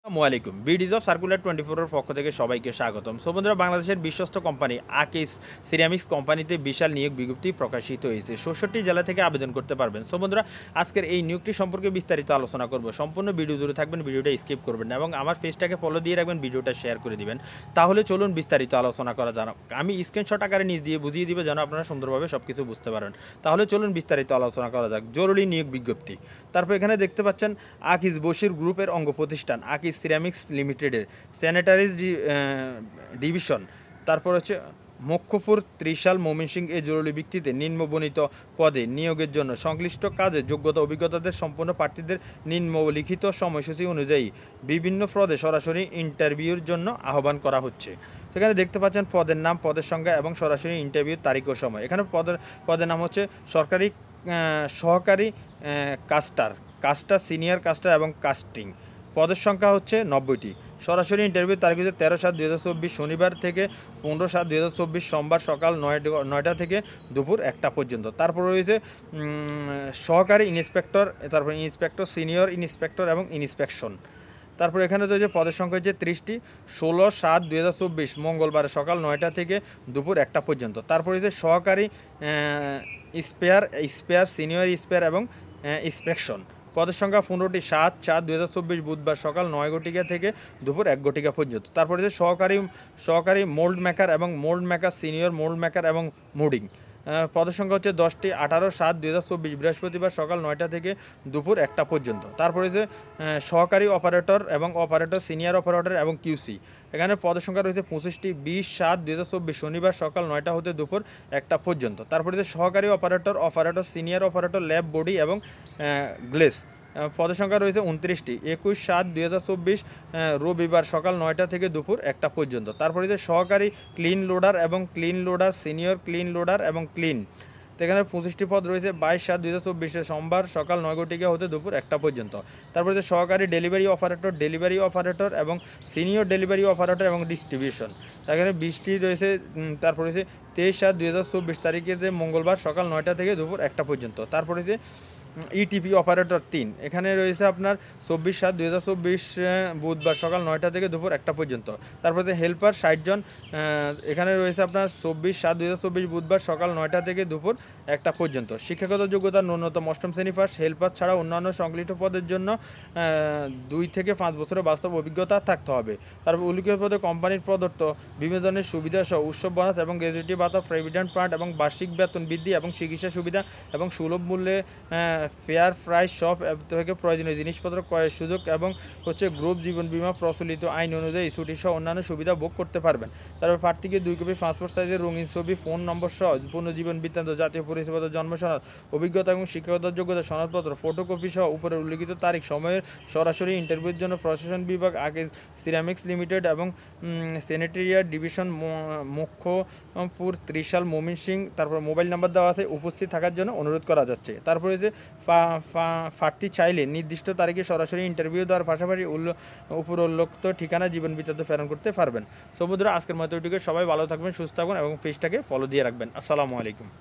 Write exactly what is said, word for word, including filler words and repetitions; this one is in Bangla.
আসসালামু আলাইকুম। বিডিজ অফ সার্কুলার টোয়েন্টি ফোর এর পক্ষ থেকে সবাইকে স্বাগতম। সো বন্ধুরা, বাংলাদেশের বিশ্বস্ত কোম্পানি আকিস সিরামিক্স কোম্পানিতে বিশাল নিয়োগ বিজ্ঞপ্তি প্রকাশিত হয়েছে। ষষ্ঠটি জেলা থেকে আবেদন করতে পারবেন। সো বন্ধুরা, আজকের এই নিয়োগটি সম্পর্কে বিস্তারিত আলোচনা করব। সম্পূর্ণ ভিডিও জুড়ে থাকবেন, ভিডিওটা স্কিপ করবেন না এবং আমার পেজটাকে ফলো দিয়ে রাখবেন, ভিডিওটা শেয়ার করে দিবেন। তাহলে চলুন বিস্তারিত আলোচনা করা যাক। আমি স্ক্রিনশট আকারে নিজ দিয়ে বুঝিয়ে দিব যেন আপনারা সুন্দরভাবে সব কিছু বুঝতে পারেন। তাহলে চলুন বিস্তারিত আলোচনা করা যাক। জরুরি নিয়োগ বিজ্ঞপ্তি। তারপর এখানে দেখতে পাচ্ছেন আকিস বশির গ্রুপের অঙ্গ প্রতিষ্ঠান আকিস সিরামিক্স লিমিটেডের স্যানিটারিজ ডিভিশন। তারপর হচ্ছে মক্ষপুর ত্রিশাল ময়মনসিংহ এ জরুরি ভিত্তিতে নিম্নবর্ণিত পদে নিয়োগের জন্য সংশ্লিষ্ট কাজে যোগ্যতা অভিজ্ঞতাদের সম্পন্ন প্রার্থীদের নিম্নলিখিত সময়সূচি অনুযায়ী বিভিন্ন পদে সরাসরি ইন্টারভিউর জন্য আহ্বান করা হচ্ছে। সেখানে দেখতে পাচ্ছেন পদের নাম, পদের সংখ্যা এবং সরাসরি ইন্টারভিউর তারিখ ও সময়। এখানে পদের পদের নাম হচ্ছে সরকারি সহকারী কাস্টার, কাস্টার সিনিয়র কাস্টার এবং কাস্টিং। পদের সংখ্যা হচ্ছে নব্বইটি। সরাসরি ইন্টারভিউ তারিখ হচ্ছে তেরো সাত দুই হাজার চব্বিশ শনিবার থেকে পনেরো সাত দুই হাজার চব্বিশ সোমবার সকাল নয়টা নয়টা থেকে দুপুর একটা পর্যন্ত। তারপর রয়েছে সহকারী ইন্সপেক্টর, তারপর ইন্সপেক্টর, সিনিয়র ইন্সপেক্টর এবং ইন্সপেকশন। তারপর এখানে রয়েছে পদের সংখ্যা হচ্ছে ত্রিশটি। ষোলো সাত দুই হাজার চব্বিশ মঙ্গলবার সকাল নয়টা থেকে দুপুর একটা পর্যন্ত। তারপর হচ্ছে সহকারী স্পেয়ার স্পেয়ার সিনিয়র স্পেয়ার এবং ইন্সপেকশন। পদের সংখ্যা পনেরোটি। সাত চার দুই হাজার চব্বিশ বুধবার সকাল নয় ঘটিকা থেকে দুপুর এক ঘটিকা পর্যন্ত। তারপরে হচ্ছে সহকারী সহকারী মোল্ড মেকার এবং mould maker, senior mould maker এবং মোডিং। পদের সংখ্যা হচ্ছে দশটি। আঠারো সাত দুই হাজার চব্বিশ বৃহস্পতিবার সকাল নয়টা থেকে দুপুর একটা পর্যন্ত। তারপরে যে সহকারী অপারেটর এবং অপারেটর, সিনিয়র অপারেটর এবং কিউসি। এখানে পদের সংখ্যা রয়েছে পঁচিশটি। বিশ সাত দুই হাজার চব্বিশ শনিবার সকাল নয়টা হতে দুপুর একটা পর্যন্ত। তারপরে যে সহকারী operator, operator, senior operator, lab body এবং গ্লেস। পদের সংখ্যা রয়েছে উনত্রিশটি। একুশ সাত দুই হাজার চব্বিশ রবিবার সকাল নয়টা থেকে দুপুর একটা পর্যন্ত। তারপরে যে সহকারী ক্লিন লোডার এবং kiln loader, senior kiln loader এবং ক্লিন। তো এখানে পঁচিশটি পদ রয়েছে। বাইশ সাত দুই হাজার চব্বিশে সোমবার সকাল নয় ঘটিকা হতে দুপুর একটা পর্যন্ত। তারপরে যে সহকারী ডেলিভারি অপারেটর, ডেলিভারি অপারেটর এবং সিনিয়র ডেলিভারি অপারেটর এবং ডিস্ট্রিবিউশন। এখানে বিশটি রয়েছে। তারপরে হচ্ছে তেইশ সাত দুই হাজার চব্বিশ তারিখে যে মঙ্গলবার সকাল নয়টা থেকে দুপুর একটা পর্যন্ত। তারপরে যে ইটিপি অপারেটর তিন, এখানে রয়েছে আপনার চব্বিশ সাত দুই হাজার চব্বিশ বুধবার সকাল নয়টা থেকে দুপুর একটা পর্যন্ত। তারপরে হেল্পার ষাট জন, এখানে রয়েছে আপনার চব্বিশ সাত দুই হাজার চব্বিশ বুধবার সকাল নয়টা থেকে দুপুর একটা পর্যন্ত। শিক্ষাগত যোগ্যতা ন্যূনতম অষ্টম শ্রেণী পাস। হেল্পার ছাড়া অন্যান্য সংশ্লিষ্ট পদের জন্য দুই থেকে পাঁচ বছরের বাস্তব অভিজ্ঞতা থাকতে হবে। তারপর উল্লিখিত পদে কোম্পানির প্রদত্ত বিভিন্ন ধরনের সুবিধা সহ উৎসব বোনাস এবং গ্র্যাজুইটি ভাতা, প্রভিডেন্ট ফান্ড এবং বার্ষিক বেতন বৃদ্ধি এবং চিকিৎসা সুবিধা এবং সুলভ মূল্যে ফেয়ার প্রাইস সব থেকে প্রয়োজনীয় জিনিসপত্র ক্রয়ের সুযোগ এবং হচ্ছে গ্রুপ জীবন বীমা প্রচলিত আইন অনুযায়ী ছুটি সহ অন্যান্য সুবিধা ভোগ করতে পারবেন। তারপর প্রার্থীকে দুই কপি পাসপোর্ট সাইজের রঙিন ছবি, ফোন নম্বর সহ পূর্ণ জীবন বৃত্তান্ত, জাতীয় পরিচয়পত্র, জন্ম সনদ, অভিজ্ঞতা এবং শিক্ষাগত যোগ্যতা সনদপত্র, ফটোকপি সহ উপরে উল্লিখিত তারিখ সময়ের সরাসরি ইন্টারভিউর জন্য প্রশাসন বিভাগ আগে সিরামিক্স লিমিটেড এবং স্যানিটারিয়ার ডিভিশন মক্ষপুর ত্রিশাল ময়মনসিংহ। তারপর মোবাইল নাম্বার দেওয়া আছে, উপস্থিত থাকার জন্য অনুরোধ করা যাচ্ছে। তারপরে যে প্রার্থী চাইলে নির্দিষ্ট তারিখে সরাসরি ইন্টারভিউ দেওয়ার পাশাপাশি উপর উল্লেখিত ঠিকানা জীবন বৃত্তান্ত প্রেরণ করতে পারবেন। সো বন্ধুরা, আজকের মতো এটুকু। সবাই ভালো থাকবেন, সুস্থ থাকবেন এবং পেজটাকে ফলো দিয়ে রাখবেন। আসসালামু আলাইকুম।